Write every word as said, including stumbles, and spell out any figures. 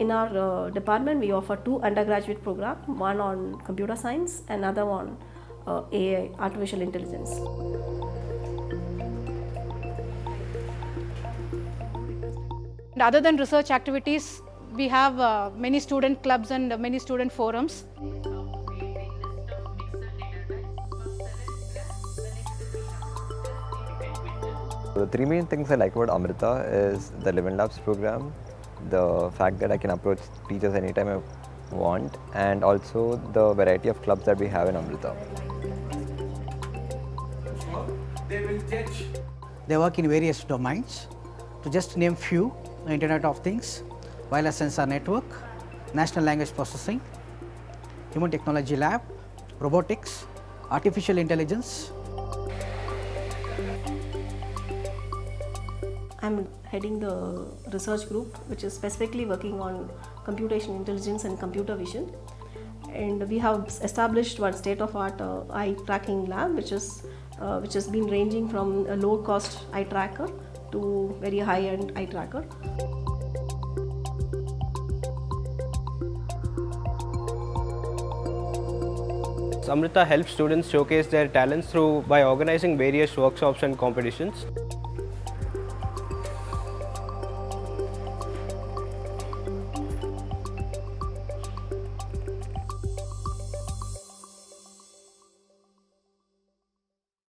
In our uh, department, we offer two undergraduate programs, one on computer science, another on uh, A I, artificial intelligence. And other than research activities, we have uh, many student clubs and many student forums. The three main things I like about Amrita is the Live in Labs program, the fact that I can approach teachers anytime I want, and also the variety of clubs that we have in Amrita. They will judge. They work in various domains. To just name few, Internet of Things, wireless sensor network, natural language processing, human technology lab, robotics, artificial intelligence. I'm heading the research group, which is specifically working on computation intelligence and computer vision. And we have established one state-of-art uh, eye tracking lab, which is uh, which has been ranging from a low-cost eye tracker to very high-end eye tracker. Amrita helps students showcase their talents through by organizing various workshops and competitions.